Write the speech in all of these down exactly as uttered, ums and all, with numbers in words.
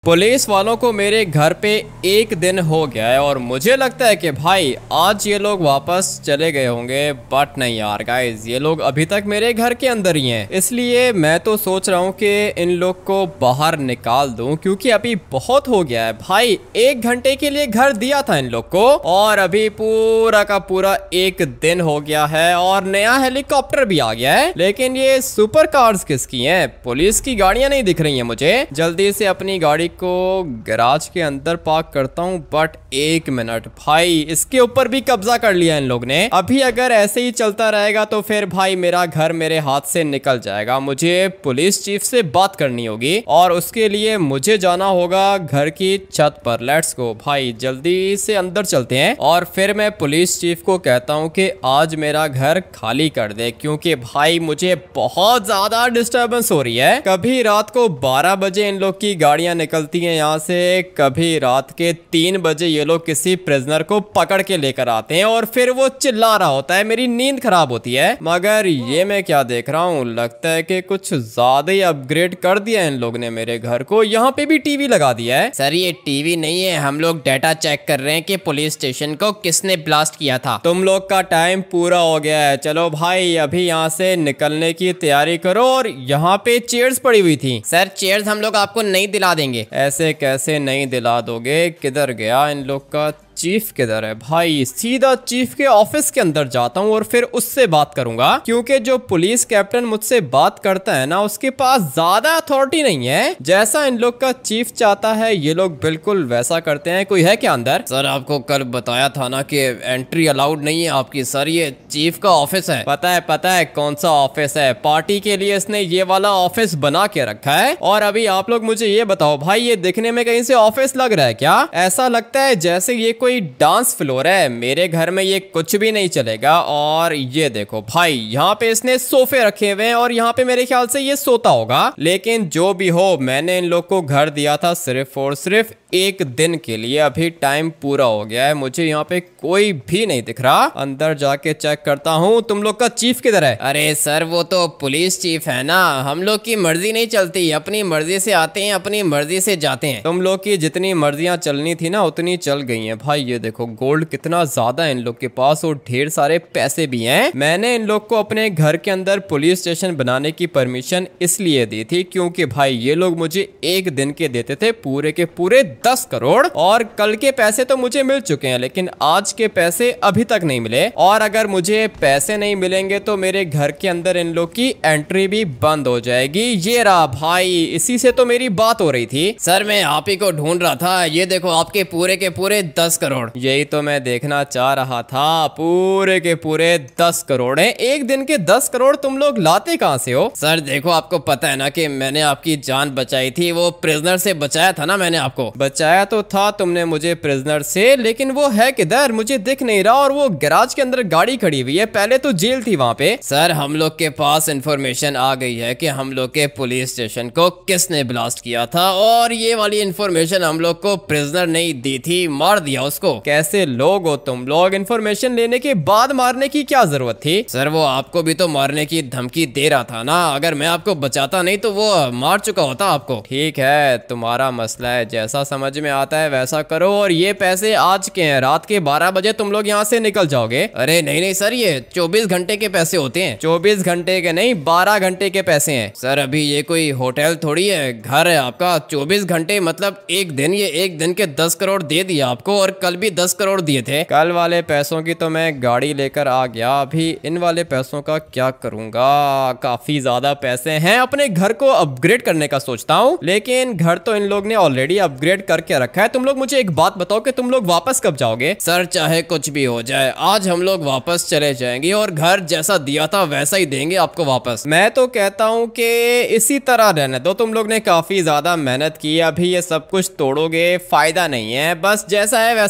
Police वालों को मेरे घर पे एक दिन हो गया है और मुझे लगता है कि भाई आज ये लोग वापस चले गए होंगे, बट नहीं यार गाइस, ये लोग अभी तक मेरे घर के अंदर ही हैं। इसलिए मैं तो सोच रहा हूँ कि इन लोग को बाहर निकाल दूं, क्योंकि अभी बहुत हो गया है भाई। एक घंटे के लिए घर दिया था इन लोग को और अभी पूरा का पूरा एक दिन हो गया है और नया हेलीकॉप्टर भी आ गया है। लेकिन ये सुपर कार्स किसकी हैं? पुलिस की गाड़ियां नहीं दिख रही हैं मुझे। जल्दी से अपनी गाड़ी को गैराज के अंदर पार्क करता हूँ, बट एक मिनट भाई, इसके ऊपर भी कब्जा कर लिया इन लोग ने। अभी अगर ऐसे ही चलता रहेगा तो फिर भाई मेरा घर मेरे हाथ से निकल जाएगा। मुझे पुलिस चीफ से बात करनी होगी और उसके लिए मुझे जाना होगा घर की छत पर। लेट्स गो भाई, जल्दी से अंदर चलते हैं और फिर मैं पुलिस चीफ को कहता हूँ कि आज मेरा घर खाली कर दे, क्योंकि भाई मुझे बहुत ज्यादा डिस्टर्बेंस हो रही है। कभी रात को बारह बजे इन लोग की गाड़ियां निकलती हैं यहाँ से, कभी रात के तीन बजे ये लोग किसी प्रिजनर को पकड़ के लेकर आते हैं और फिर वो चिल्ला रहा होता है, मेरी नींद खराब होती है। मगर ये मैं क्या देख रहा हूँ, लगता है कि कुछ ज्यादा ही अपग्रेड कर दिया है इन लोग ने मेरे घर को। यहाँ पे भी टीवी लगा दिया है। सर ये टीवी नहीं है, हम लोग डाटा चेक कर रहे हैं कि पुलिस स्टेशन को किसने ब्लास्ट किया था। तुम लोग का टाइम पूरा हो गया है, चलो भाई अभी यहाँ से निकलने की तैयारी करो। और यहाँ पे चेयर्स पड़ी हुई थी। सर चेयर्स हम लोग आपको नहीं दिला देंगे। ऐसे कैसे नहीं दिला दोगे? किधर गया इन लोग का चीफ? किधर है भाई? सीधा चीफ के ऑफिस के अंदर जाता हूँ और फिर उससे बात करूंगा, क्योंकि जो पुलिस कैप्टन मुझसे बात करता है ना, उसके पास ज्यादा अथॉरिटी नहीं है। जैसा इन लोग का चीफ चाहता है ये लोग बिल्कुल वैसा करते हैं। कोई है क्या अंदर? सर आपको कल बताया था ना कि एंट्री अलाउड नहीं है आपकी। सर ये चीफ का ऑफिस है। पता है पता है कौन सा ऑफिस है। पार्टी के लिए इसने ये वाला ऑफिस बना के रखा है। और अभी आप लोग मुझे ये बताओ भाई, ये दिखने में कहीं से ऑफिस लग रहा है क्या? ऐसा लगता है जैसे ये कोई डांस फ्लोर है। मेरे घर में ये कुछ भी नहीं चलेगा। और ये देखो भाई, यहाँ पे इसने सोफे रखे हुए हैं और यहाँ पे मेरे ख्याल से ये सोता होगा। लेकिन जो भी हो, मैंने इन लोग को घर दिया था सिर्फ और सिर्फ एक दिन के लिए। अभी टाइम पूरा हो गया है, मुझे यहाँ पे कोई भी नहीं दिख रहा। अंदर जाके चेक करता हूँ। तुम लोग का चीफ किधर है? अरे सर वो तो पुलिस चीफ है ना, हम लोग की मर्जी नहीं चलती। अपनी मर्जी से आते हैं, अपनी मर्जी से जाते हैं। तुम लोग की जितनी मर्जियां चलनी थी ना उतनी चल गई हैं भाई। ये देखो गोल्ड कितना ज्यादा है इन लोग के पास और ढेर सारे पैसे भी हैं। मैंने इन लोग को अपने घर के अंदर पुलिस स्टेशन बनाने की परमिशन इसलिए दी थी क्योंकि भाई ये लोग मुझे एक दिन के देते थे पूरे के पूरे दस करोड़। और कल के पैसे तो मुझे मिल चुके हैं, लेकिन आज के पैसे अभी तक नहीं मिले। और अगर मुझे पैसे नहीं मिलेंगे तो मेरे घर के अंदर इन लोग की एंट्री भी बंद हो जाएगी। ये रहा भाई, इसी से तो मेरी बात हो रही थी। सर मैं आप ही को ढूंढ रहा था। ये देखो आपके पूरे के पूरे दस करोड़। यही तो मैं देखना चाह रहा था, पूरे के पूरे दस करोड़ हैं। एक दिन के दस करोड़ तुम लोग लाते कहां से हो? सर देखो आपको पता है ना कि मैंने आपकी जान बचाई थी। वो प्रिजनर से बचाया था ना मैंने आपको। बचाया तो था तुमने मुझे प्रिजनर से, लेकिन वो है किधर? मुझे दिख नहीं रहा। और वो गैराज के अंदर गाड़ी खड़ी हुई है, पहले तो जेल थी वहां पे। सर हम लोग के पास इंफॉर्मेशन आ गई है कि हम लोग के पुलिस स्टेशन को किसने ब्लास्ट किया था और ये वाली इंफॉर्मेशन हम लोग को प्रिजनर नहीं दी थी, मार दिया उसको। कैसे लोग हो तुम लोग? इंफॉर्मेशन लेने के बाद मारने की क्या जरूरत थी? सर वो आपको भी तो मारने की धमकी दे रहा था ना। अगर मैं आपको बचाता नहीं तो वो मार चुका होता आपको। ठीक है, तुम्हारा मसला है, जैसा समझ में आता है वैसा करो। और ये पैसे आज के हैं, रात के बारह बजे तुम लोग यहाँ से निकल जाओगे। अरे नहीं नहीं सर, ये चौबीस घंटे के पैसे होते हैं। चौबीस घंटे के नहीं, बारह घंटे के पैसे हैं। सर अभी ये कोई होटल थोड़ी है, घर है आपका। चौबीस घंटे मतलब एक दिन। ये एक दिन के दस करोड़ दे दिया आपको और कल भी दस करोड़ दिए थे। कल वाले पैसों की तो मैं गाड़ी लेकर आ गया, अभी इन वाले पैसों का क्या करूंगा? काफी ज्यादा पैसे हैं। अपने घर को अपग्रेड करने का सोचता हूँ, लेकिन घर तो इन लोग ने ऑलरेडी अपग्रेड करके रखा है। तुम लोग मुझे एक बात बताओ कि तुम लोग वापस कब जाओगे? सर चाहे कुछ भी हो जाए, आज हम लोग वापस चले जाएंगे और घर जैसा दिया था वैसा ही देंगे आपको वापस। मैं तो कहता हूँ कि इसी तरह रहने दो। तुम लोग ने काफी ज्यादा मेहनत की, अभी ये सब कुछ तोड़ोगे फायदा नहीं है। बस जैसा है वैसा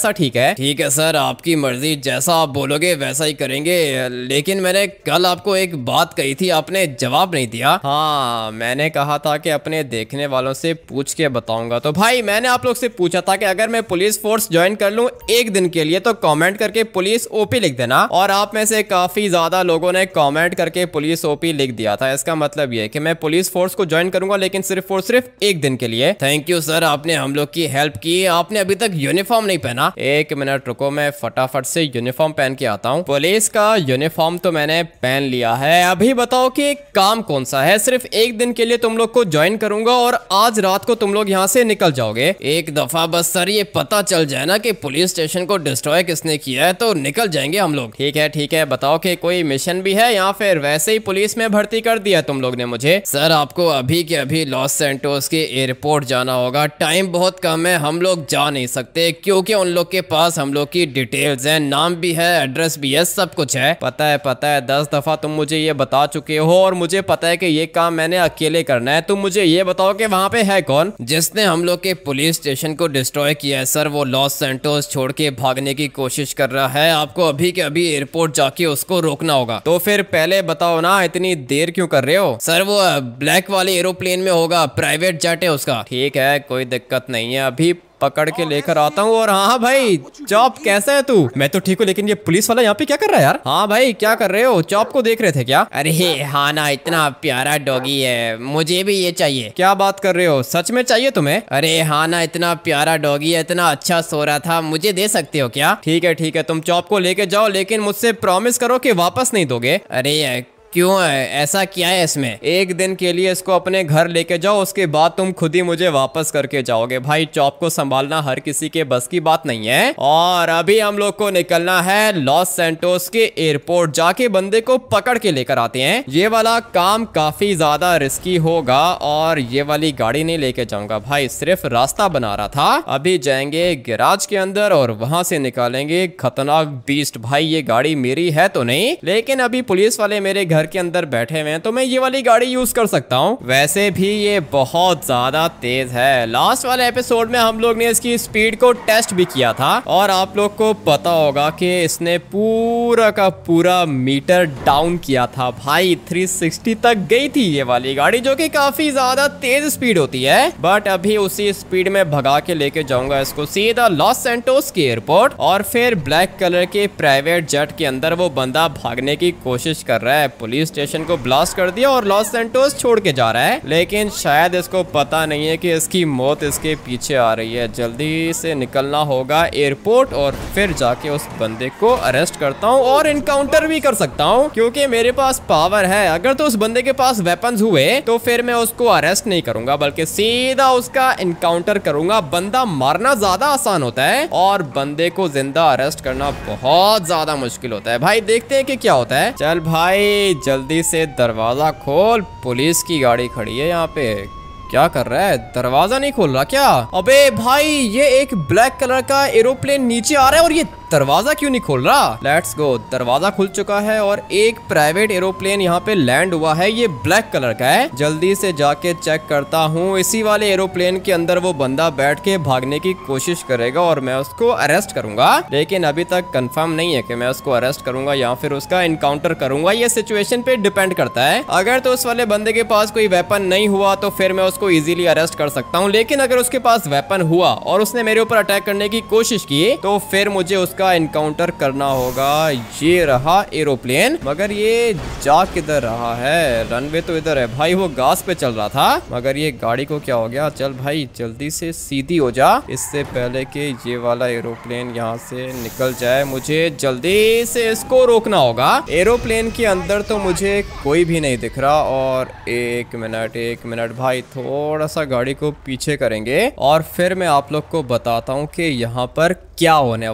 कैसा ठीक है? ठीक है सर, आपकी मर्जी, जैसा आप बोलोगे वैसा ही करेंगे। लेकिन मैंने कल आपको एक बात कही थी, आपने जवाब नहीं दिया। हाँ, मैंने कहा था कि अपने देखने वालों से पूछ के बताऊंगा। तो भाई मैंने आप लोग से पूछा था कि अगर मैं पुलिस फोर्स ज्वाइन कर लूं एक दिन के लिए तो कमेंट करके पुलिस ओपी लिख देना, और आप में से काफी ज्यादा लोगों ने कमेंट करके पुलिस ओपी लिख दिया था। इसका मतलब ये कि मैं पुलिस फोर्स को ज्वाइन करूंगा, लेकिन सिर्फ और सिर्फ एक दिन के लिए। थैंक यू सर, आपने हम लोग की हेल्प की। आपने अभी तक यूनिफॉर्म नहीं पहना। एक मिनट रुको, मैं फटाफट से यूनिफॉर्म पहन के आता हूँ। पुलिस का यूनिफॉर्म तो मैंने पहन लिया है। अभी बताओ कि काम कौन सा है? सिर्फ एक दिन के लिए तुम लोग को ज्वाइन करूंगा और आज रात को तुम लोग यहाँ से निकल जाओगे। एक दफा बस सर ये पता चल जाए ना कि पुलिस स्टेशन को डिस्ट्रॉय किसने किया है तो निकल जाएंगे हम लोग। ठीक है ठीक है, बताओ कि कोई मिशन भी है या फिर वैसे ही पुलिस में भर्ती कर दिया तुम लोग ने मुझे? सर आपको अभी के अभी लॉस सैंटोस के एयरपोर्ट जाना होगा। टाइम बहुत कम है, हम लोग जा नहीं सकते क्योंकि उन लोग के पास हम लोग की डिटेल्स है, नाम भी है, एड्रेस भी है, सब कुछ है। पता है पता है, दस दफा तुम मुझे ये बता चुके हो और मुझे पता है कि ये काम मैंने अकेले करना है। तुम मुझे ये बताओ कि वहाँ पे है कौन जिसने हम लोग के पुलिस स्टेशन को डिस्ट्रॉय किया है? सर वो लॉस सैंटोस छोड़ के भागने की कोशिश कर रहा है। आपको अभी के अभी एयरपोर्ट जाके उसको रोकना होगा। तो फिर पहले बताओ ना, इतनी देर क्यों कर रहे हो? सर वो ब्लैक वाले एरोप्लेन में होगा, प्राइवेट जेट है उसका। ठीक है, कोई दिक्कत नहीं है, अभी पकड़ के लेकर आता हूँ। और हाँ भाई चॉप, कैसा है तू? मैं तो ठीक हूँ, लेकिन ये पुलिस वाला यहाँ पे क्या कर रहा है यार? हाँ भाई क्या कर रहे हो? चॉप को देख रहे थे क्या? अरे हाँ ना, इतना प्यारा डॉगी है, मुझे भी ये चाहिए। क्या बात कर रहे हो, सच में चाहिए तुम्हें? अरे हाँ ना, इतना प्यारा डॉगी है, इतना अच्छा सो रहा था, मुझे दे सकते हो क्या? ठीक है ठीक है, तुम चॉप को लेके जाओ, लेकिन मुझसे प्रॉमिस करो कि वापस नहीं दोगे। अरे क्यों है, ऐसा क्या है इसमें? एक दिन के लिए इसको अपने घर लेके जाओ, उसके बाद तुम खुद ही मुझे वापस करके जाओगे। भाई चॉप को संभालना हर किसी के बस की बात नहीं है। और अभी हम लोग को निकलना है लॉस सैंटोस के एयरपोर्ट, जाके बंदे को पकड़ के लेकर आते हैं। ये वाला काम काफी ज्यादा रिस्की होगा और ये वाली गाड़ी नहीं लेके जाऊंगा भाई, सिर्फ रास्ता बना रहा था। अभी जाएंगे गैराज के अंदर और वहां से निकालेंगे खतरनाक बीस्ट। भाई ये गाड़ी मेरी है तो नहीं, लेकिन अभी पुलिस वाले मेरे घर के अंदर बैठे हुए हैं तो मैं ये वाली गाड़ी यूज कर सकता हूँ। वैसे भी ये बहुत ज्यादा तेज है। लास्ट वाले एपिसोड में हम लोग ने इसकी स्पीड को टेस्ट भी किया था और आप लोग को पता होगा कि इसने पूरा का पूरा मीटर डाउन किया था। भाई तीन सौ साठ तक गई थी ये वाली गाड़ी, जो कि काफी ज्यादा तेज स्पीड होती है। बट अभी उसी स्पीड में भगा के लेके जाऊंगा इसको सीधा लॉस सैंटोस के एयरपोर्ट, और फिर ब्लैक कलर के प्राइवेट जेट के अंदर वो बंदा भागने की कोशिश कर रहा है। पुलिस स्टेशन को ब्लास्ट कर दिया और लॉस सैंटोस छोड़ के जा रहा है, लेकिन शायद इसको पता नहीं है कि इसकी मौत इसके पीछे आ रही है। जल्दी से निकलना होगा एयरपोर्ट और फिर जाके उस बंदे को अरेस्ट करता हूँ और इनकाउंटर भी कर सकता हूँ क्योंकि मेरे पास पावर है। अगर तो उस बंदे के पास वेपन्स हुए तो फिर मैं उसको अरेस्ट नहीं करूंगा बल्कि सीधा उसका इनकाउंटर करूंगा। बंदा मारना ज्यादा आसान होता है और बंदे को जिंदा अरेस्ट करना बहुत ज्यादा मुश्किल होता है। भाई देखते हैं कि क्या होता है। चल भाई जल्दी से दरवाजा खोल, पुलिस की गाड़ी खड़ी है यहाँ पे। क्या कर रहा है, दरवाजा नहीं खोल रहा क्या? अबे भाई ये एक ब्लैक कलर का एरोप्लेन नीचे आ रहा है और ये दरवाजा क्यों नहीं खोल रहा? लेट्स गो, दरवाजा खुल चुका है और एक प्राइवेट एरोप्लेन यहाँ पे लैंड हुआ है। ये ब्लैक कलर का है। जल्दी से जाके चेक करता हूँ। इसी वाले एरोप्लेन के अंदर वो बंदा बैठ के भागने की कोशिश करेगा और मैं उसको अरेस्ट करूंगा, लेकिन अभी तक कंफर्म नहीं है कि मैं उसको अरेस्ट करूंगा या फिर उसका इनकाउंटर करूंगा। ये सिचुएशन पे डिपेंड करता है। अगर तो उस वाले बंदे के पास कोई वेपन नहीं हुआ तो फिर मैं उसको इजीली अरेस्ट कर सकता हूँ, लेकिन अगर उसके पास वेपन हुआ और उसने मेरे ऊपर अटैक करने की कोशिश की तो फिर मुझे उसका इनकाउंटर करना होगा। ये रहा एरोप्लेन, मगर ये जा किधर रहा है? रनवे तो इधर है भाई, वो गास पे चल रहा था, मगर ये गाड़ी को क्या हो गया? चल भाई जल्दी से सीधी हो जा, इससे पहले कि ये वाला एरोप्लेन यहाँ से निकल जाए। मुझे जल्दी से इसको रोकना होगा। एरोप्लेन के अंदर तो मुझे कोई भी नहीं दिख रहा। और एक मिनट एक मिनट भाई, थोड़ा सा गाड़ी को पीछे करेंगे और फिर मैं आप लोग को बताता हूँ कि यहाँ पर क्या होने वाला है।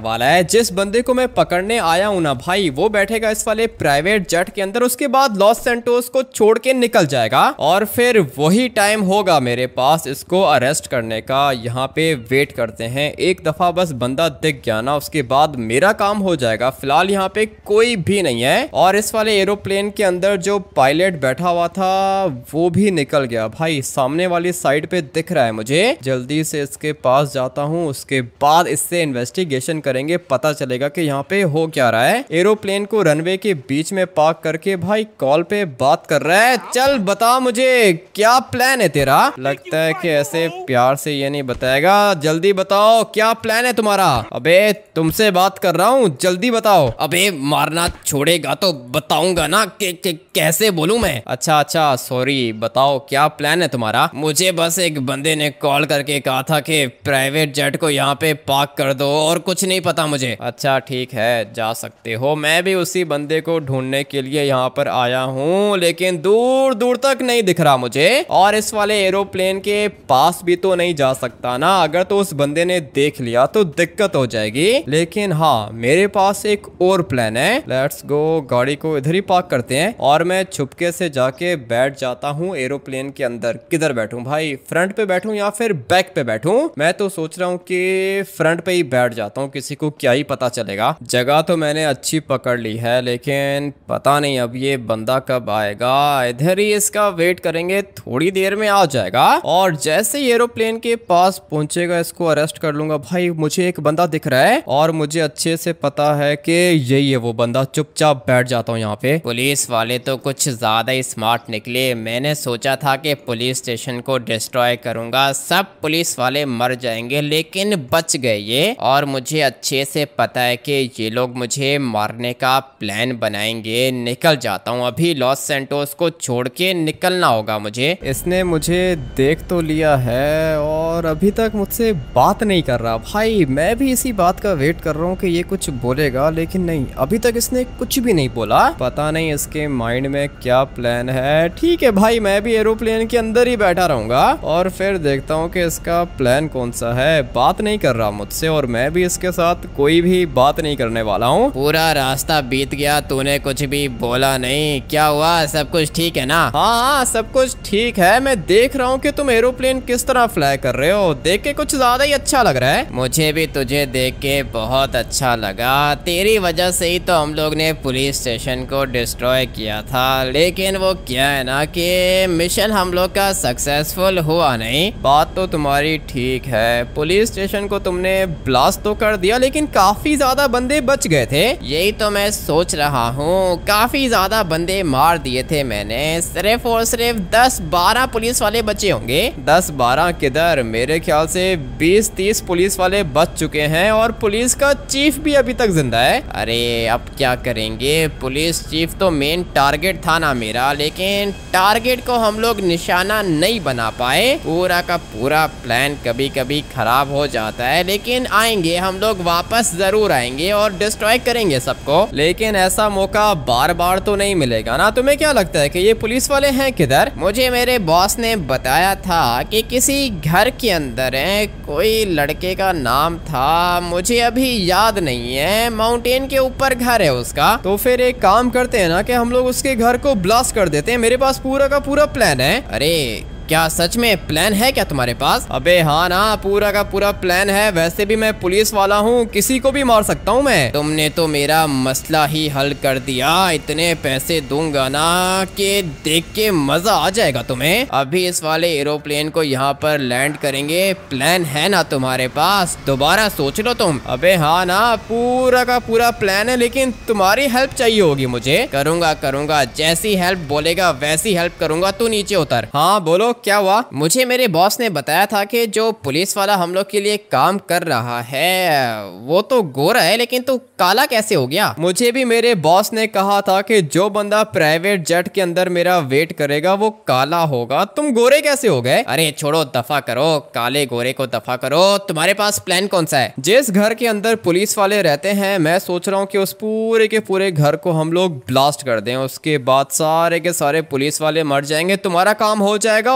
जिस बंदे को मैं पकड़ने आया हूँ ना भाई, वो बैठेगा इस वाले प्राइवेट जेट के अंदर, उसके बाद लॉस सैंटोस को छोड़ के निकल जाएगा और फिर वही टाइम होगा मेरे पास इसको अरेस्ट करने का। यहाँ पे वेट करते हैं, एक दफा बस बंदा दिख गया ना उसके बाद मेरा काम हो जाएगा। फिलहाल यहाँ पे कोई भी नहीं है और इस वाले एरोप्लेन के अंदर जो पायलट बैठा हुआ था वो भी निकल गया। भाई सामने वाली साइड पे दिख रहा है मुझे, जल्दी से इसके पास जाता हूँ, उसके बाद इससे इन्वेस्टिगेशन करेंगे, पता चलेगा कि यहाँ पे हो क्या रहा है। एरोप्लेन को रनवे के बीच में पार्क करके भाई कॉल पे बात कर रहा है। चल बता मुझे क्या प्लान है तेरा। लगता है कि ऐसे प्यार से ये नहीं बताएगा, जल्दी बताओ क्या प्लान है तुम्हारा। अबे तुमसे बात कर रहा हूँ, जल्दी बताओ। अबे मारना छोड़ेगा तो बताऊंगा ना कि, कि कैसे बोलूं मैं। अच्छा अच्छा सॉरी, बताओ क्या प्लान है तुम्हारा। मुझे बस एक बंदे ने कॉल करके कहा था कि प्राइवेट जेट को यहाँ पे पार्क कर दो और कुछ नहीं पता मुझे। अच्छा ठीक है, जा सकते हो। मैं भी उसी बंदे को ढूंढने के लिए यहाँ पर आया हूँ, लेकिन दूर दूर तक नहीं दिख रहा मुझे और इस वाले एरोप्लेन के पास भी तो नहीं जा सकता ना, अगर तो उस बंदे ने देख लिया तो दिक्कत हो जाएगी। लेकिन हाँ मेरे पास एक और प्लान है। लेट्स गो, गाड़ी को इधर ही पार्क करते हैं और मैं छुपके से जाके बैठ जाता हूँ एरोप्लेन के अंदर। किधर बैठूं भाई, फ्रंट पे बैठूं या फिर बैक पे बैठूं? मैं तो सोच रहा हूँ कि फ्रंट पे ही बैठ जाता हूँ, किसी को क्या ही पता चलेगा। जगह तो मैंने अच्छी पकड़ ली है, लेकिन पता नहीं अब ये बंदा कब आएगा। इधर ही इसका वेट करेंगे, थोड़ी देर में आ जाएगा और जैसे ही एरोप्लेन के पास पहुंचेगा इसको अरेस्ट कर लूंगा। भाई मुझे एक बंदा दिख रहा है और मुझे अच्छे से पता है कि यही है वो बंदा। चुपचाप बैठ जाता हूँ यहाँ पे। पुलिस वाले तो कुछ ज्यादा ही स्मार्ट निकले। मैंने सोचा था कि पुलिस स्टेशन को डिस्ट्रॉय करूंगा, सब पुलिस वाले मर जाएंगे, लेकिन बच गए ये। और मुझे अच्छे से पता है कि ये लोग मुझे मारने का प्लान बनाएंगे। निकल जाता हूँ अभी, लॉस सैंटोस को छोड़ के निकलना होगा मुझे। इसने मुझे देख तो लिया है और अभी तक मुझसे बात नहीं कर रहा। भाई मैं भी इसी बात का वेट कर रहा हूँ कि ये कुछ बोलेगा, लेकिन नहीं, अभी तक इसने कुछ भी नहीं बोला। पता नहीं इसके माइंड में क्या प्लान है। ठीक है भाई, मैं भी एरोप्लेन के अंदर ही बैठा रहूंगा और फिर देखता हूँ कि इसका प्लान कौन सा है। बात नहीं कर रहा मुझसे और मैं भी इसके साथ कोई भी बात नहीं करने वाला हूँ। पूरा रास्ता बीत गया, तूने कुछ भी बोला नहीं। क्या हुआ, सब कुछ ठीक है ना? हाँ हाँ सब कुछ ठीक है। मैं देख रहा हूँ कि तुम एरोप्लेन किस तरह फ्लाई कर रहे हो, देख के कुछ ज्यादा ही अच्छा लग रहा है। मुझे भी तुझे देख के बहुत अच्छा लगा। तेरी वजह से ही तो हम लोग ने पुलिस स्टेशन को डिस्ट्रॉय किया था, लेकिन वो क्या है ना कि मिशन हम लोग का सक्सेसफुल हुआ नहीं। बात तो तुम्हारी ठीक है, पुलिस स्टेशन को तुमने ब्लास्ट तो कर दिया, लेकिन काफी ज्यादा बंदे बच गए थे। यही तो मैं सोच रहा हूँ, काफी ज्यादा बंदे मार दिए थे मैंने, सिर्फ और सिर्फ दस बारह पुलिस वाले बचे होंगे। दस बारह किधर, मेरे ख्याल से बीस तीस पुलिस वाले बच चुके हैं और पुलिस का चीफ भी अभी तक जिंदा है। अरे अब क्या करेंगे, पुलिस चीफ तो मेन टारगेट था ना मेरा, लेकिन टारगेट को हम लोग निशाना नहीं बना पाए। पूरा का पूरा प्लान कभी कभी खराब हो जाता है, लेकिन आएंगे हम लोग, वापस जरूर आएंगे और डिस्ट्रॉय करेंगे सबको। लेकिन ऐसा मौका बार बार तो नहीं मिलेगा ना। तुम्हें क्या लगता है कि ये पुलिस वाले हैं किधर? मुझे मेरे बॉस ने बताया था कि किसी घर के अंदर है, कोई लड़के का नाम था, मुझे अभी याद नहीं है, माउंटेन के ऊपर घर है उसका। तो फिर एक काम करते हैं ना कि हम लोग उसके घर को ब्लास्ट कर देते हैं। मेरे पास पूरा का पूरा प्लान है। अरे क्या सच में प्लान है क्या तुम्हारे पास? अबे हाँ ना, पूरा का पूरा प्लान है। वैसे भी मैं पुलिस वाला हूँ, किसी को भी मार सकता हूँ मैं। तुमने तो मेरा मसला ही हल कर दिया। इतने पैसे दूंगा ना कि देख के मजा आ जाएगा तुम्हें। अभी इस वाले एरोप्लेन को यहाँ पर लैंड करेंगे। प्लान है ना तुम्हारे पास? दोबारा सोच लो तुम। अबे हाँ ना, पूरा का पूरा प्लान है, लेकिन तुम्हारी हेल्प चाहिए होगी मुझे। करूंगा करूंगा, जैसी हेल्प बोलेगा वैसी हेल्प करूंगा। तू नीचे उतर। हाँ बोलो क्या हुआ? मुझे मेरे बॉस ने बताया था कि जो पुलिस वाला हम लोग के लिए काम कर रहा है वो तो गोरा है, लेकिन तू काला कैसे हो गया? मुझे भी मेरे बॉस ने कहा था कि जो बंदा प्राइवेट जेट के अंदर मेरा वेट करेगा वो काला होगा। तुम गोरे कैसे हो गए? अरे छोड़ो, दफा करो, काले गोरे को दफा करो। तुम्हारे पास प्लान कौन सा है? जिस घर के अंदर पुलिस वाले रहते हैं, मैं सोच रहा हूँ कि उस पूरे के पूरे घर को हम लोग ब्लास्ट कर दें। उसके बाद सारे के सारे पुलिस वाले मर जाएंगे, तुम्हारा काम हो जाएगा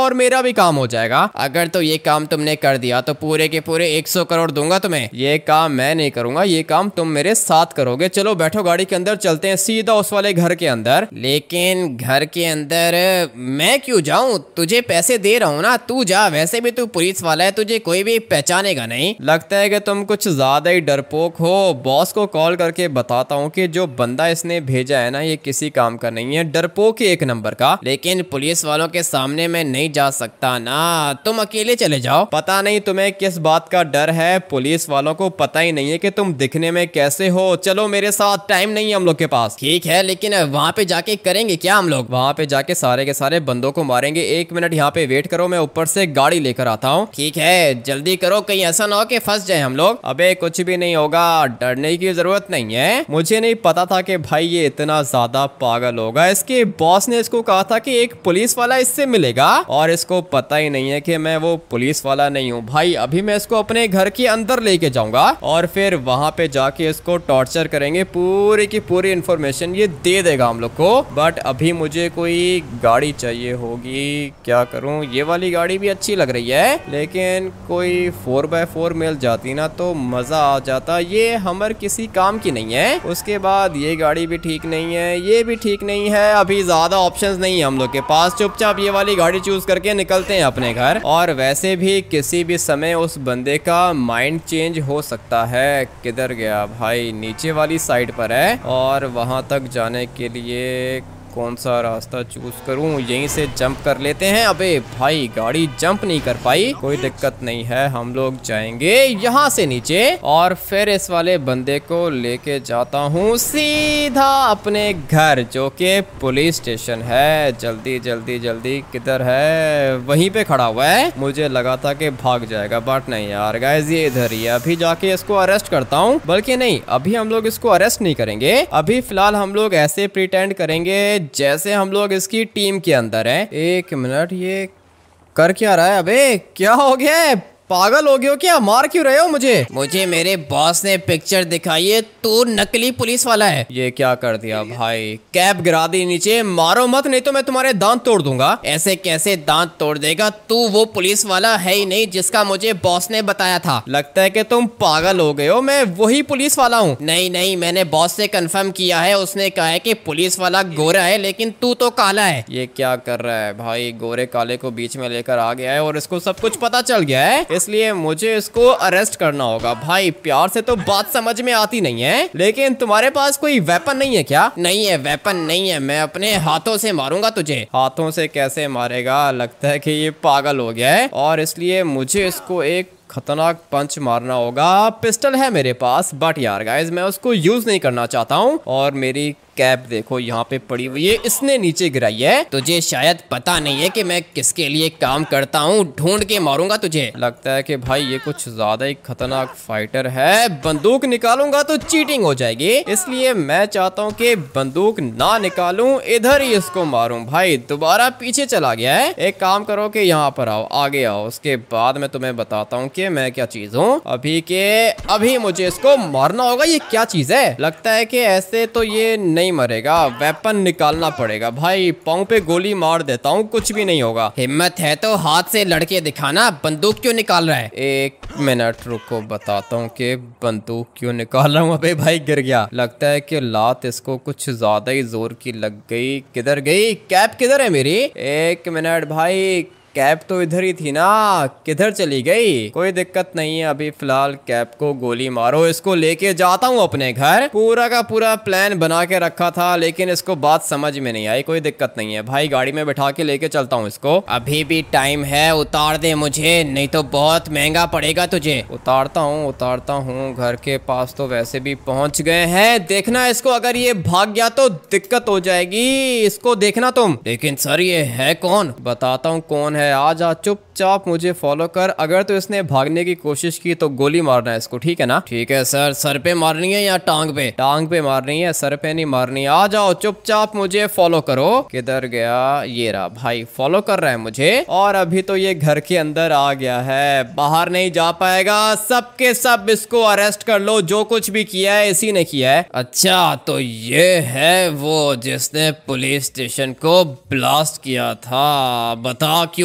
और मेरा भी काम हो जाएगा। अगर तो ये काम तुमने कर दिया तो पूरे के पूरे एक सौ करोड़ दूंगा तुम्हें। ये काम मैं नहीं करूंगा, ये काम तुम मेरे साथ करोगे। चलो बैठो गाड़ी के अंदर, चलते हैं सीधा उस वाले घर के अंदर। लेकिन घर के अंदर मैं क्यों जाऊं? तुझे पैसे दे रहा हूं ना, तू जा। वैसे भी तू पुलिस वाला है, तुझे कोई भी पहचानेगा नहीं। लगता है कि तुम कुछ ज्यादा ही डरपोक हो। बॉस को कॉल करके बताता हूँ कि जो बंदा इसने भेजा है ना, ये किसी काम का नहीं है, डरपोक एक नंबर का। लेकिन पुलिस वालों के सामने मैं नहीं जा सकता ना, तुम अकेले चले जाओ। पता नहीं तुम्हें किस बात का डर है, पुलिस वालों को पता ही नहीं है कि तुम दिखने में कैसे हो। चलो मेरे साथ, टाइम नहीं है हम लोग के पास। ठीक है, लेकिन वहाँ पे जाके करेंगे क्या हम लोग? वहाँ पे जाके सारे के सारे बंदों को मारेंगे। एक मिनट यहाँ पे वेट करो, मैं ऊपर से गाड़ी लेकर आता हूँ। ठीक है, जल्दी करो, कहीं ऐसा ना हो कि फंस जाए हम लोग। अबे कुछ भी नहीं होगा, डरने की जरूरत नहीं है। मुझे नहीं पता था कि भाई ये इतना ज्यादा पागल होगा। इसके बॉस ने इसको कहा था कि एक पुलिस वाला इससे मिलेगा, और इसको पता ही नहीं है कि मैं वो पुलिस वाला नहीं हूँ। भाई अभी मैं इसको अपने घर के अंदर लेके जाऊंगा और फिर वहां पे जाके इसको टॉर्चर करेंगे। पूरी की पूरी इंफॉर्मेशन ये दे देगा हम लोग को। बट अभी मुझे कोई गाड़ी चाहिए होगी, क्या करूं? ये वाली गाड़ी भी अच्छी लग रही है, लेकिन कोई फोर बाय फोर मिल जाती ना तो मजा आ जाता। ये हमर किसी काम की नहीं है। उसके बाद ये गाड़ी भी ठीक नहीं है, ये भी ठीक नहीं है। अभी ज्यादा ऑप्शंस नहीं है हम लोग के पास। चुपचाप ये वाली गाड़ी चूज करके निकलते हैं अपने घर। और वैसे भी किसी भी समय उस बंदे का माइंड चेंज हो सकता है। किधर गया भाई? नीचे वाली साइड पर है, और वहां तक जाने के लिए कौन सा रास्ता चूज करूं? यहीं से जंप कर लेते हैं। अबे भाई गाड़ी जंप नहीं कर पाई, कोई दिक्कत नहीं है, हम लोग जाएंगे यहाँ से नीचे और फिर इस वाले बंदे को लेके जाता हूँ सीधा अपने घर, जो कि पुलिस स्टेशन है। जल्दी जल्दी जल्दी, किधर है? वहीं पे खड़ा हुआ है। मुझे लगा था कि भाग जाएगा, बट नहीं यार गाइस, ये इधर ही है। अभी जाके इसको अरेस्ट करता हूँ। बल्कि नहीं, अभी हम लोग इसको अरेस्ट नहीं करेंगे। अभी फिलहाल हम लोग ऐसे प्रिटेंड करेंगे जैसे हम लोग इसकी टीम के अंदर हैं। एक मिनट, ये कर क्या रहा है? अबे क्या हो गया है? पागल हो गए हो क्या? मार क्यों रहे हो मुझे? मुझे मेरे बॉस ने पिक्चर दिखाई है, तू नकली पुलिस वाला है। ये क्या कर दिया भाई? कैप गिरा दी नीचे। मारो मत, नहीं तो मैं तुम्हारे दांत तोड़ दूंगा। ऐसे कैसे दांत तोड़ देगा? तू वो पुलिस वाला है ही नहीं जिसका मुझे बॉस ने बताया था। लगता है कि तुम पागल हो गए हो। मैं वही पुलिस वाला हूँ। नहीं नहीं, मैंने बॉस से कंफर्म किया है, उसने कहा है कि पुलिस वाला गोरा है लेकिन तू तो काला है। ये क्या कर रहा है भाई? गोरे काले को बीच में लेकर आ गया है और इसको सब कुछ पता चल गया है, इसलिए मुझे इसको अरेस्ट करना होगा। भाई प्यार से तो बात समझ में आती नहीं है, लेकिन तुम्हारे पास कोई वेपन नहीं है क्या? नहीं है, वेपन नहीं है। मैं अपने हाथों से मारूंगा तुझे। हाथों से कैसे मारेगा? लगता है कि ये पागल हो गया है, और इसलिए मुझे इसको एक खतरनाक पंच मारना होगा। पिस्टल है मेरे पास, बट यार गाइस मैं उसको यूज नहीं करना चाहता हूँ। और मेरी कैप देखो यहाँ पे पड़ी हुई है, इसने नीचे गिराई है। तुझे शायद पता नहीं है कि मैं किसके लिए काम करता हूँ, ढूंढ के मारूंगा तुझे। लगता है कि भाई ये कुछ ज्यादा ही खतरनाक फाइटर है। बंदूक निकालूंगा तो चीटिंग हो जाएगी, इसलिए मैं चाहता हूँ कि बंदूक ना निकालूं, इधर ही इसको मारूं। भाई दोबारा पीछे चला गया है। एक काम करो कि यहाँ पर आओ, आगे आओ, उसके बाद मैं तुम्हें बताता हूँ कि मैं क्या चीज हूँ। अभी के अभी मुझे इसको मारना होगा। ये क्या चीज है? लगता है कि ऐसे तो ये नहीं मरेगा, वेपन निकालना पड़ेगा। भाई पाँव पे गोली मार देता हूँ, कुछ भी नहीं होगा। हिम्मत है तो हाथ से लड़के दिखाना, बंदूक क्यों निकाल रहा है? एक मिनट रुको, बताता हूँ कि बंदूक क्यों निकाल रहा हूँ। अबे भाई गिर गया। लगता है कि लात इसको कुछ ज्यादा ही जोर की लग गई। किधर गई कैप? किधर है मेरी? एक मिनट भाई, कैप तो इधर ही थी ना, किधर चली गई? कोई दिक्कत नहीं है, अभी फिलहाल कैप को गोली मारो। इसको लेके जाता हूँ अपने घर। पूरा का पूरा प्लान बना के रखा था, लेकिन इसको बात समझ में नहीं आई। कोई दिक्कत नहीं है भाई, गाड़ी में बैठा के लेके चलता हूँ इसको। अभी भी टाइम है, उतार दे मुझे, नहीं तो बहुत महंगा पड़ेगा तुझे। उतारता हूँ उतारता हूँ, घर के पास तो वैसे भी पहुंच गए हैं। देखना इसको, अगर ये भाग गया तो दिक्कत हो जाएगी। इसको देखना तुम। लेकिन सर ये है कौन? बताता हूँ कौन है। आ जा, चुपचाप मुझे फॉलो कर। अगर तो इसने भागने की कोशिश की तो गोली मारना है इसको, ठीक है ना? ठीक है सर। सर पे मारनी है या टांग पे? टांग पे मारनी है, सर पे नहीं मारनी। आ जाओ, चुपचाप मुझे फॉलो करो। किधर गया? ये रहा भाई, फॉलो कर रहा है मुझे। और अभी तो ये घर के अंदर आ गया है, बाहर नहीं जा पाएगा। सबके सब इसको अरेस्ट कर लो, जो कुछ भी किया है इसी ने किया है। अच्छा तो ये है वो जिसने पुलिस स्टेशन को ब्लास्ट किया था। बता क्यों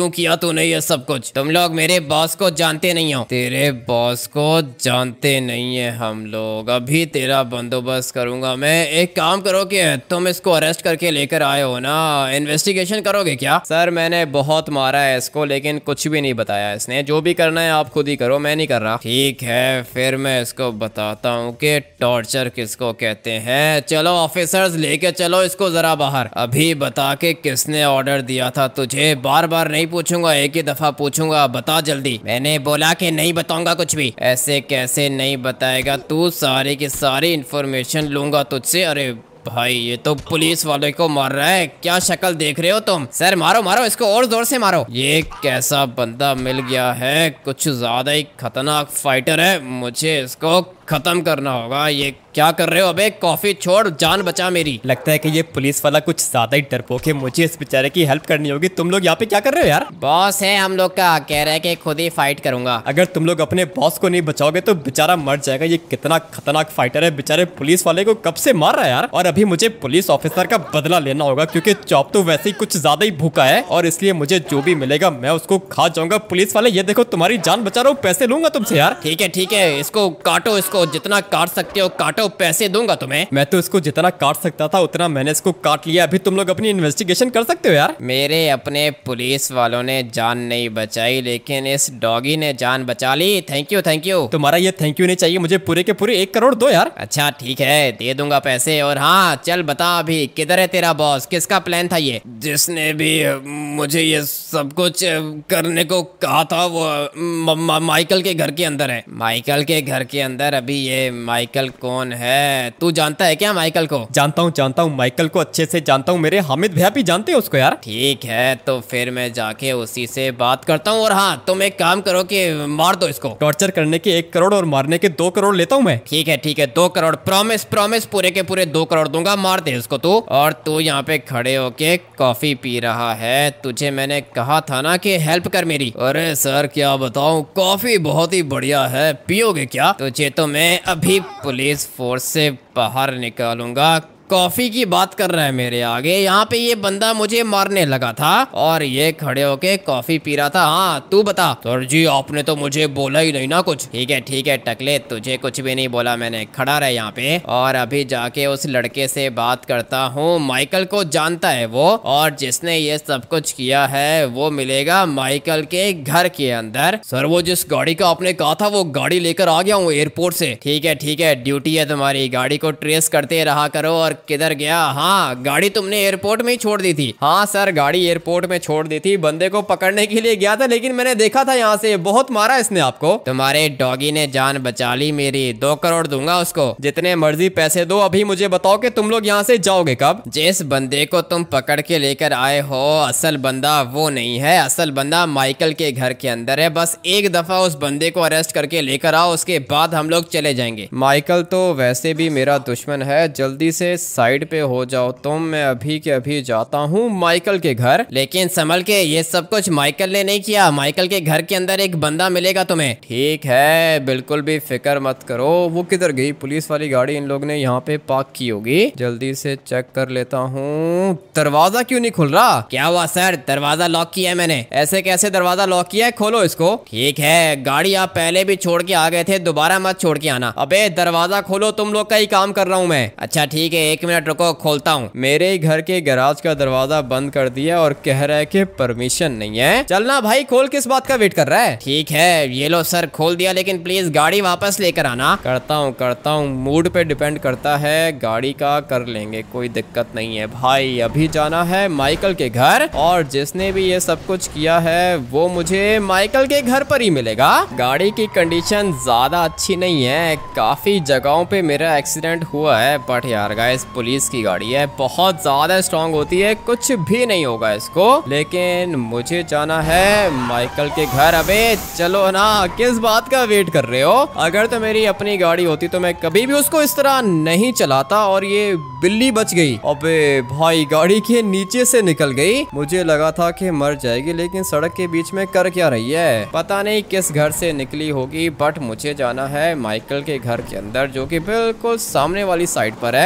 किया तूने ये सब कुछ? तुम लोग मेरे बॉस को जानते नहीं हो। तेरे बॉस को जानते नहीं है हम लोग, अभी तेरा बंदोबस्त करूंगा मैं। एक काम करो कि तुम इसको अरेस्ट करके लेकर आए हो ना, इन्वेस्टिगेशन करोगे क्या? सर मैंने बहुत मारा है इसको, लेकिन कुछ भी नहीं बताया इसने। जो भी करना है आप खुद ही करो, मैं नहीं कर रहा। ठीक है फिर मैं इसको बताता हूँ कि टॉर्चर किसको कहते हैं। चलो ऑफिसर्स लेके चलो इसको जरा बाहर। अभी बता के किसने ऑर्डर दिया था तुझे? बार बार नहीं पूछूंगा, एक ही दफा पूछूंगा, बता जल्दी। मैंने बोला कि नहीं बताऊंगा कुछ भी। ऐसे कैसे नहीं बताएगा तू? सारी की सारी इंफॉर्मेशन लूंगा तुझसे। अरे भाई ये तो पुलिस वाले को मार रहा है, क्या शक्ल देख रहे हो तुम? सर मारो मारो इसको, और जोर से मारो। ये कैसा बंदा मिल गया है, कुछ ज्यादा ही खतरनाक फाइटर है, मुझे इसको खत्म करना होगा। ये क्या कर रहे हो? अबे कॉफी छोड़, जान बचा मेरी। लगता है कि ये पुलिस वाला कुछ ज्यादा ही डरपोक है, मुझे इस बेचारे की हेल्प करनी होगी। तुम लोग यहाँ पे क्या कर रहे हो यार? बॉस है हम लोग का, कह रहा है कि खुद ही फाइट करूंगा। अगर तुम लोग अपने बॉस को नहीं बचाओगे तो बेचारा मर जाएगा। ये कितना खतरनाक फाइटर है, बेचारे पुलिस वाले को कब से मार रहा है यार। और अभी मुझे पुलिस ऑफिसर का बदला लेना होगा, क्योंकि चॉप तो वैसे ही कुछ ज्यादा ही भूखा है, और इसलिए मुझे जो भी मिलेगा मैं उसको खा जाऊंगा। पुलिस वाले ये देखो तुम्हारी जान बचा रहा हूँ, पैसे लूंगा तुमसे यार। ठीक है ठीक है, इसको काटो, इसको जितना काट सकते हो काटो, पैसे दूंगा तुम्हें। मैं तो इसको जितना काट सकता था उतना मैंने इसको काट लिया। अभी तुम लोग अपनी इन्वेस्टिगेशन कर सकते हो यार। मेरे अपने पुलिस वालों ने जान नहीं बचाई, लेकिन इस डॉगी ने जान बचा ली। Thank you thank you. तुम्हारा ये थैंक यू नहीं चाहिए, मुझे पूरे के पूरे एक करोड़ दो यार। अच्छा ठीक है, दे दूंगा पैसे। और हाँ चल बता अभी किधर है तेरा बॉस? किसका प्लान था ये? जिसने भी मुझे ये सब कुछ करने को कहा था वो म, म, माइकल के घर के अंदर है। माइकल के घर के अंदर? अभी ये माइकल कौन है? तू जानता है क्या माइकल को? जानता हूँ जानता हूँ, माइकल को अच्छे से जानता हूँ। मेरे हामिद भैया भी जानते हैं उसको यार। ठीक है तो फिर मैं जाके उसी से बात करता हूँ। और हाँ तुम एक काम करो कि मार दो इसको। टॉर्चर करने के एक करोड़ और मारने के दो करोड़ लेता हूँ मैं। ठीक है ठीक है, दो करोड़ प्रॉमिस प्रॉमिस, पूरे के पूरे दो करोड़ दूंगा। मार दे इसको तू। और तू यहाँ पे खड़े होके कॉफी पी रहा है, तुझे मैंने कहा था ना कि हेल्प कर मेरी। अरे सर क्या बताऊँ, कॉफी बहुत ही बढ़िया है, पियोगे क्या? तुझे तो मैं अभी पुलिस फोर्स से बाहर निकालूंगा। कॉफी की बात कर रहा है मेरे आगे। यहाँ पे ये बंदा मुझे मारने लगा था और ये खड़े होके कॉफी पी रहा था। हाँ तू बता। सर जी आपने तो मुझे बोला ही नहीं ना कुछ। ठीक है ठीक है टकले, तुझे कुछ भी नहीं बोला मैंने, खड़ा रहे यहाँ पे। और अभी जाके उस लड़के से बात करता हूँ। माइकल को जानता है वो, और जिसने ये सब कुछ किया है वो मिलेगा माइकल के घर के अंदर। सर वो जिस गाड़ी का आपने कहा था वो गाड़ी लेकर आ गया हूँ एयरपोर्ट से। ठीक है ठीक है, ड्यूटी है तुम्हारी, गाड़ी को ट्रेस करते रहा करो। और किधर गया? हाँ गाड़ी तुमने एयरपोर्ट में ही छोड़ दी थी। हाँ सर गाड़ी एयरपोर्ट में छोड़ दी थी, बंदे को पकड़ने के लिए गया था, लेकिन मैंने देखा था यहाँ से बहुत मारा इसने आपको। तुम्हारे डॉगी ने जान बचा ली मेरी, दो करोड़ दूंगा उसको। जितने मर्जी पैसे दो। अभी मुझे बताओ कि तुम लोग यहाँ से जाओगे कब? जिस बंदे को तुम पकड़ के लेकर आए हो असल बंदा वो नहीं है, असल बंदा माइकल के घर के अंदर है। बस एक दफा उस बंदे को अरेस्ट करके लेकर आओ, उसके बाद हम लोग चले जाएंगे। माइकल तो वैसे भी मेरा दुश्मन है, जल्दी से साइड पे हो जाओ तुम। मैं अभी के अभी जाता हूँ माइकल के घर। लेकिन संभल के, ये सब कुछ माइकल ने नहीं किया। माइकल के घर के अंदर एक बंदा मिलेगा तुम्हें। ठीक है बिल्कुल भी फिक्र मत करो। वो किधर गई? पुलिस वाली गाड़ी इन लोग ने यहाँ पे पार्क की होगी, जल्दी से चेक कर लेता हूँ। दरवाजा क्यों नहीं खुल रहा? क्या हुआ सर? दरवाजा लॉक किया है मैंने। ऐसे कैसे दरवाजा लॉक किया है? खोलो इसको। ठीक है, गाड़ी आप पहले भी छोड़ के आ गए थे, दोबारा मत छोड़ के आना। अबे दरवाजा खोलो, तुम लोग का ही काम कर रहा हूँ मैं। अच्छा ठीक है, एक मिनट रुको, खोलता हूँ। मेरे घर के गैराज का दरवाजा बंद कर दिया और कह रहा है कि परमिशन नहीं है। चलना भाई, खोल, किस बात का वेट कर रहा है? ठीक है ये लो सर, खोल दिया, लेकिन प्लीज गाड़ी वापस लेकर आना। करता हूँ करता हूँ, मूड पे डिपेंड करता है, गाड़ी का कर लेंगे, कोई दिक्कत नहीं है भाई। अभी जाना है माइकल के घर, और जिसने भी ये सब कुछ किया है वो मुझे माइकल के घर पर ही मिलेगा। गाड़ी की कंडीशन ज्यादा अच्छी नहीं है, काफी जगहों पे मेरा एक्सीडेंट हुआ है, बट यार गाइस पुलिस की गाड़ी है, बहुत ज्यादा स्ट्रांग होती है, कुछ भी नहीं होगा इसको। लेकिन मुझे जाना है माइकल के घर। अबे चलो ना, किस बात का वेट कर रहे हो? अगर तो मेरी अपनी गाड़ी होती तो मैं कभी भी उसको इस तरह नहीं चलाता। और ये बिल्ली बच गई। अबे भाई गाड़ी के नीचे से निकल गई, मुझे लगा था कि मर जाएगी, लेकिन सड़क के बीच में कर क्या रही है पता नहीं किस घर से निकली होगी। बट मुझे जाना है माइकल के घर के अंदर, जो कि बिल्कुल सामने वाली साइड पर है।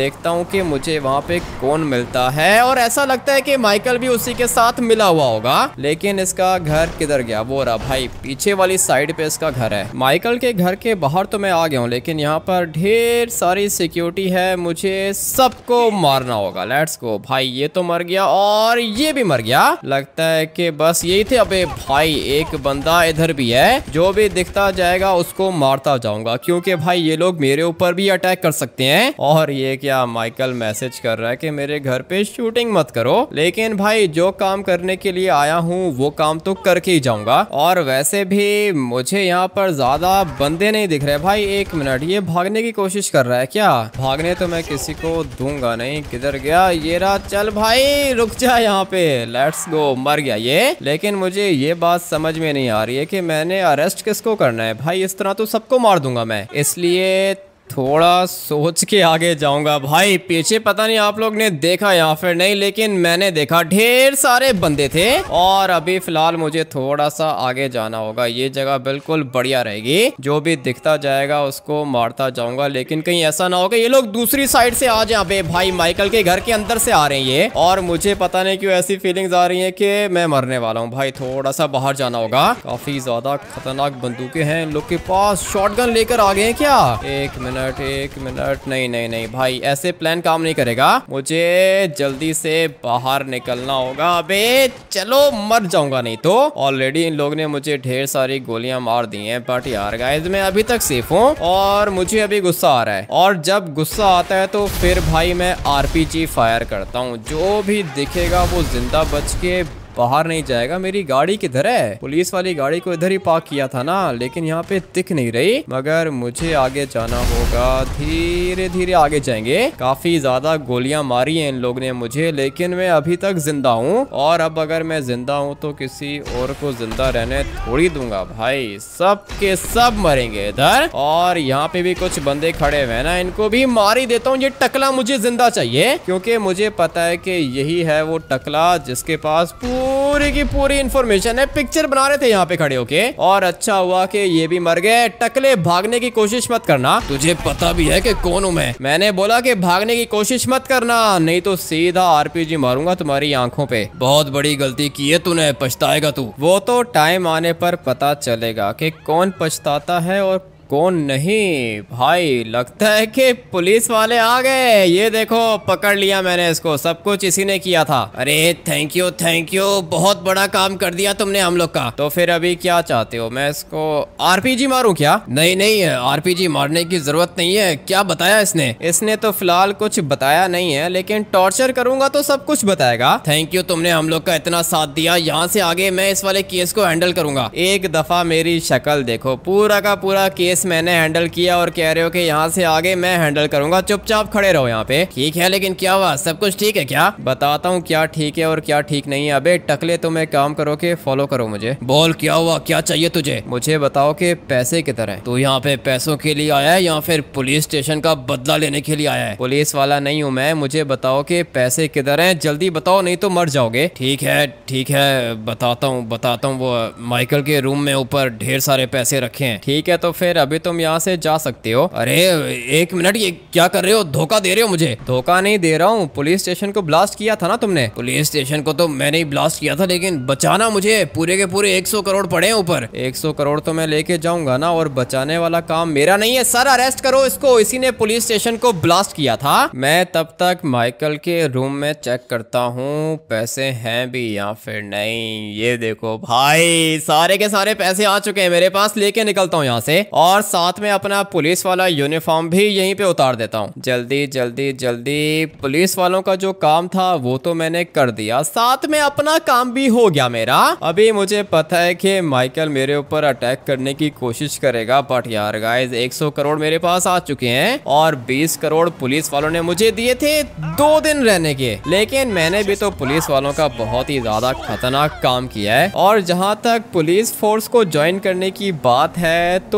देखता हूँ कि मुझे वहाँ पे कौन मिलता है, और ऐसा लगता है कि माइकल भी उसी के साथ मिला हुआ होगा। लेकिन इसका घर किधर गया? वो रहा भाई, पीछे वाली साइड पे इसका घर है। माइकल के घर के बाहर तो मैं आ गया हूँ, लेकिन यहाँ पर ढेर सारी सिक्योरिटी है, मुझे सबको मारना होगा। लेट्स गो भाई, ये तो मर गया और ये भी मर गया। लगता है कि बस यही थे। अबे भाई एक बंदा इधर भी है, जो भी दिखता जाएगा उसको मारता जाऊंगा, क्योंकि भाई ये लोग मेरे ऊपर भी अटैक कर सकते हैं। और ये क्या, माइकल मैसेज कर रहा है कि मेरे घर पे शूटिंग मत करो, लेकिन भाई जो काम करने के लिए आया हूँ वो काम तो करके ही जाऊंगा। और वैसे भी मुझे यहाँ पर ज्यादा बंदे नहीं दिख रहे। भाई एक मिनट, ये भागने की कोशिश कर रहा है क्या? भागने तो मैं किसी को दूंगा नहीं। किधर गया? ये रहा। चल भाई रुक जा यहाँ पे। Let's go. मर गया ये। लेकिन मुझे ये बात समझ में नहीं आ रही है कि मैंने अरेस्ट किसको करना है। भाई इस तरह तो सबको मार दूंगा मैं, इसलिए थोड़ा सोच के आगे जाऊंगा। भाई पीछे पता नहीं आप लोग ने देखा या फिर नहीं, लेकिन मैंने देखा ढेर सारे बंदे थे। और अभी फिलहाल मुझे थोड़ा सा आगे जाना होगा। ये जगह बिल्कुल बढ़िया रहेगी, जो भी दिखता जाएगा उसको मारता जाऊंगा। लेकिन कहीं ऐसा ना हो कि ये लोग दूसरी साइड से आ जाए। बे भाई माइकल के घर के अंदर से आ रहे हैं ये, और मुझे पता नहीं क्यों ऐसी फीलिंग्स आ रही है कि मैं मरने वाला हूँ। भाई थोड़ा सा बाहर जाना होगा। काफी ज्यादा खतरनाक बंदूकें हैं इन लोग के पास। शॉटगन लेकर आ गए हैं क्या? एक मिनट एक मिनट नहीं नहीं नहीं भाई, ऐसे प्लान काम नहीं करेगा। मुझे जल्दी से बाहर निकलना होगा। अबे चलो, मर जाऊंगा नहीं तो। ऑलरेडी इन लोग ने मुझे ढेर सारी गोलियां मार दी हैं, बट यार गाइस मैं अभी तक सेफ हूँ और मुझे अभी गुस्सा आ रहा है। और जब गुस्सा आता है तो फिर भाई मैं आरपीजी फायर करता हूँ। जो भी दिखेगा वो जिंदा बच के बाहर नहीं जाएगा। मेरी गाड़ी किधर है? पुलिस वाली गाड़ी को इधर ही पार्क किया था ना, लेकिन यहाँ पे दिख नहीं रही। मगर मुझे आगे जाना होगा, धीरे धीरे आगे जाएंगे। काफी ज्यादा गोलियां मारी हैं इन लोग ने मुझे, लेकिन मैं अभी तक जिंदा हूँ। और अब अगर मैं जिंदा हूँ तो किसी और को जिंदा रहने थोड़ी दूंगा। भाई सब के सब मरेंगे इधर। और यहाँ पे भी कुछ बंदे खड़े हुए हैं ना, इनको भी मार ही देता हूँ। ये टकला मुझे जिंदा चाहिए, क्योंकि मुझे पता है कि यही है वो टकला जिसके पास पूरी की पूरी इंफॉर्मेशन है। पिक्चर बना रहे थे यहाँ पे खड़े होके, और अच्छा हुआ कि ये भी मर गए। टकले भागने की कोशिश मत करना, तुझे पता भी है कि कौन हूँ मैं। मैंने बोला कि भागने की कोशिश मत करना, नहीं तो सीधा आरपीजी मारूंगा तुम्हारी आंखों पे। बहुत बड़ी गलती की है तूने, पछताएगा तू। वो तो टाइम आने पर पता चलेगा कि कौन पछताता है और कौन नहीं। भाई लगता है कि पुलिस वाले आ गए। ये देखो पकड़ लिया मैंने इसको, सब कुछ इसी ने किया था। अरे थैंक यू थैंक यू, बहुत बड़ा काम कर दिया तुमने हम लोग का। तो फिर अभी क्या चाहते हो, मैं इसको आरपीजी मारूं क्या? नहीं नहीं, आरपीजी मारने की जरूरत नहीं है। क्या बताया इसने? इसने तो फिलहाल कुछ बताया नहीं है, लेकिन टॉर्चर करूंगा तो सब कुछ बताएगा। थैंक यू, तुमने हम लोग का इतना साथ दिया। यहाँ से आगे मैं इस वाले केस को हैंडल करूंगा। एक दफा मेरी शक्ल देखो, पूरा का पूरा केस मैंने हैंडल किया और कह रहे हो कि यहाँ से आगे मैं हैंडल करूंगा। चुपचाप खड़े रहो यहाँ पे। ठीक है, लेकिन क्या हुआ? सब कुछ ठीक है क्या? बताता हूँ क्या ठीक है और क्या ठीक नहीं है। अबे टकले तुम एक काम करो कि फॉलो करो मुझे। बोल क्या हुआ, क्या चाहिए तुझे? मुझे बताओ कि पैसे किधर है। तू यहाँ पे पैसों के लिए आया है या फिर पुलिस स्टेशन का बदला लेने के लिए आया है? पुलिस वाला नहीं हूँ मैं, मुझे बताओ कि पैसे किधर है। जल्दी बताओ नहीं तो मर जाओगे। ठीक है ठीक है, बताता हूँ बताता हूँ। वो माइकल के रूम में ऊपर ढेर सारे पैसे रखे हैं। ठीक है, तो फिर अभी तुम यहाँ से जा सकते हो। अरे एक मिनट, ये क्या कर रहे हो? धोखा दे रहे हो मुझे। धोखा नहीं दे रहा हूँ, पुलिस स्टेशन को ब्लास्ट किया था ना तुमने। पुलिस स्टेशन को तो मैंने ही ब्लास्ट किया था, लेकिन बचाना मुझे पूरे के पूरे एक सौ करोड़ पड़े हैं ऊपर। एक सौ करोड़ तो मैं लेके जाऊंगा ना, और बचाने वाला काम मेरा नहीं है। सर अरेस्ट करो इसको, इसी ने पुलिस स्टेशन को ब्लास्ट किया था। मैं तब तक माइकल के रूम में चेक करता हूँ पैसे हैं भी या फिर नहीं। ये देखो भाई, सारे के सारे पैसे आ चुके हैं मेरे पास। लेके निकलता हूँ यहाँ से, और साथ में अपना पुलिस वाला यूनिफॉर्म भी यहीं पे उतार देता हूँ। जल्दी जल्दी जल्दी। पुलिस वालों का जो काम था वो तो मैंने कर दिया, साथ में अपना काम भी हो गया मेरा। अभी मुझे पता है कि माइकल मेरे ऊपर अटैक करने की कोशिश करेगा, बट यार गाइस एक सौ करोड़ मेरे पास आ चुके हैं, और बीस करोड़ पुलिस वालों ने मुझे दिए थे दो दिन रहने के। लेकिन मैंने भी तो पुलिस वालों का बहुत ही ज्यादा खतरनाक काम किया है। और जहाँ तक पुलिस फोर्स को ज्वाइन करने की बात है, तो पुलिस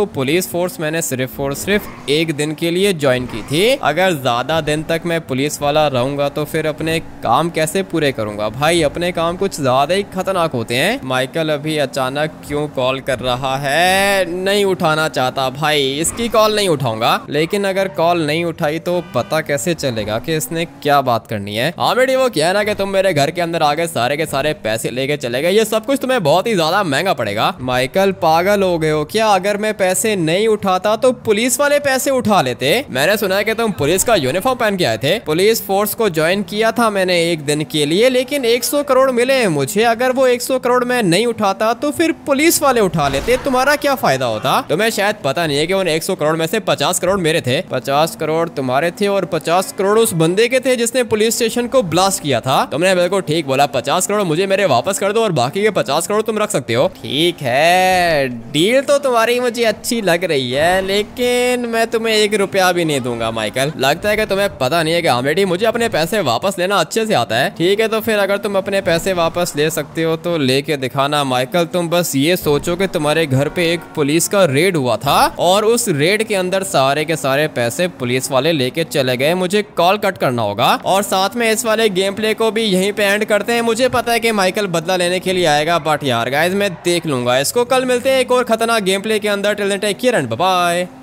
फोर्स मैंने सिर्फ और सिर्फ एक दिन के लिए ज्वाइन की थी। अगर ज्यादा दिन तक मैं पुलिस वाला रहूंगा तो फिर अपने काम कैसे पूरे करूंगा भाई? अपने काम कुछ ज्यादा ही खतरनाक होते हैं। माइकल अभी अचानक क्यों कॉल कर रहा है? नहीं उठाना चाहता भाई, इसकी कॉल नहीं उठाऊंगा। लेकिन अगर कॉल नहीं उठाई तो पता कैसे चलेगा कि इसने क्या बात करनी है? हाँ बेटी, वो क्या है ना कि तुम मेरे घर के अंदर आ गए, सारे के सारे पैसे लेके चले गए, ये सब कुछ तुम्हें बहुत ही ज्यादा महंगा पड़ेगा। माइकल पागल हो गए हो क्या? अगर मैं पैसे नहीं उठाता तो पुलिस वाले पैसे उठा लेते। मैंने सुना है कि तुम पुलिस का यूनिफॉर्म पहन के आए थे। पुलिस फोर्स को ज्वाइन किया था मैंने एक दिन के लिए, लेकिन एक सौ करोड़ मिले हैं मुझे। अगर वो एक सौ करोड़ मैं नहीं उठाता तो फिर पुलिस वाले उठा लेते, तुम्हारा क्या फायदा होता? तुम्हें शायद पता नहीं है कि उन एक सौ करोड़ में से पचास करोड़ मेरे थे, पचास करोड़ तुम्हारे थे और पचास करोड़ उस बंदे के थे जिसने पुलिस स्टेशन को ब्लास्ट किया था। तुमने बिल्कुल ठीक बोला, पचास करोड़ मुझे मेरे वापस कर दो और बाकी के पचास करोड़ तुम रख सकते हो। ठीक है, डील तो तुम्हारी मुझे अच्छी लग रही है, लेकिन मैं तुम्हें एक रुपया भी नहीं दूंगा माइकल। लगता है कि तुम्हें पता नहीं है कि हाँ बेटी, मुझे अपने पैसे वापस लेना अच्छे से आता है। ठीक है, तो फिर अगर तुम अपने पैसे वापस ले सकते हो तो लेके दिखाना माइकल। तुम बस ये सोचो कि तुम्हारे घर पे एक पुलिस का रेड हुआ था और उस रेड के अंदर सारे के सारे पैसे पुलिस वाले लेके चले गए। मुझे कॉल कट करना होगा और साथ में इस वाले गेम प्ले को भी यहीं पे एंड करते हैं। मुझे पता है कि माइकल बदला लेने के लिए आएगा, बट यार गाइस मैं देख लूंगा इसको। कल मिलते हैं एक और खतरनाक गेम प्ले के अंदर। Till then take care and bye bye.